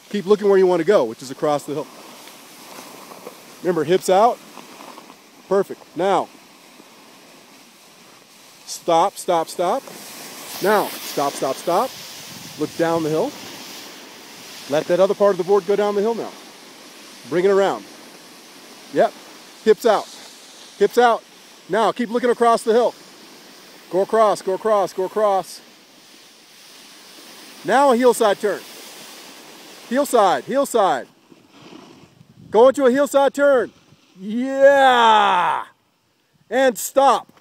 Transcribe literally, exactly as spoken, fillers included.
Keep looking where you want to go, which is across the hill. Remember, hips out. Perfect. Now, stop, stop, stop. Now, stop, stop, stop. Look down the hill. Let that other part of the board go down the hill now. Bring it around. Yep. Hips out. Hips out. Now, keep looking across the hill. Go across, go across, go across. Now a heel side turn. Heel side, heel side. Go into a heel side turn. Yeah! And stop.